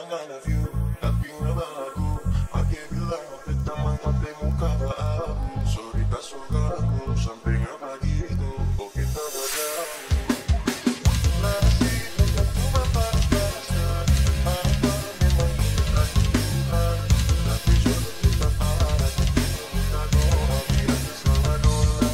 kehilangan view, tapi nggak baku. Pakai bilang pertama tapi muka baku. Sorry tak suka aku sampai nggak pagi itu. Oh kita berjauh. Masih bukan cuma panas-panasan. Apa memang kita Tuhan. Tapi jodoh kita ada. Kita doa biar bersama dola.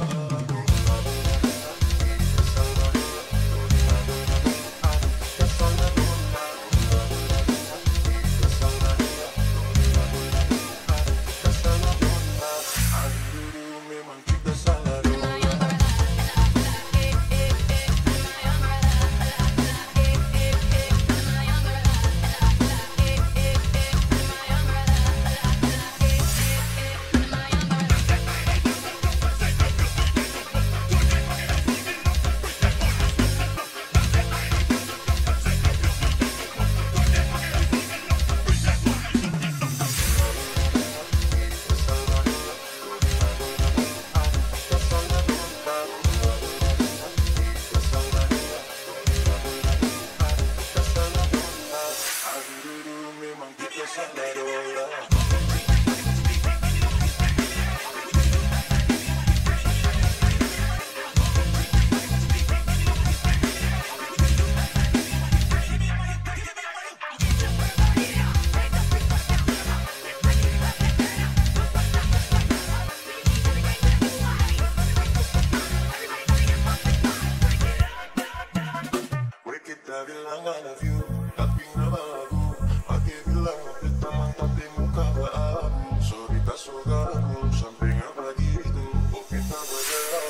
Kita bilang I love you, tapi nggak baku. Pakai bilang pertama tapi muka baku. Sorry tak suka aku sampai nggak pagi itu. Oh kita berjauh.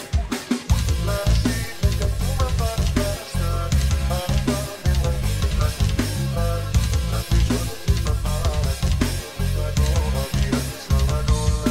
Masih bukan cuma panas-panasan. Apa memang kita Tuhan. Tapi jodoh kita ada. Kita doa biar bersama dola.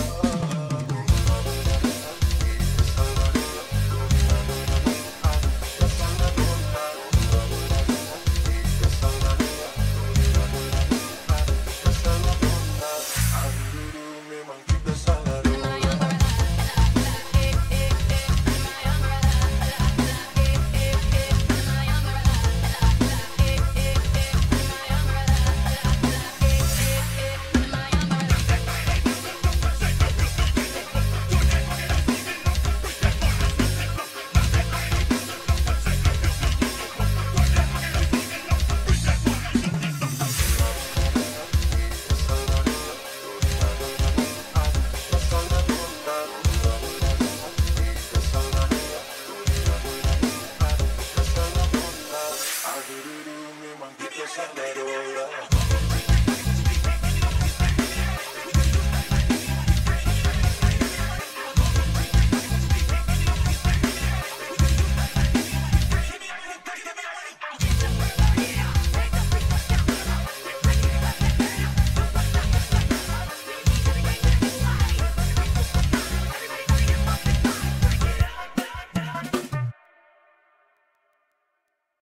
Memang kita sama dola.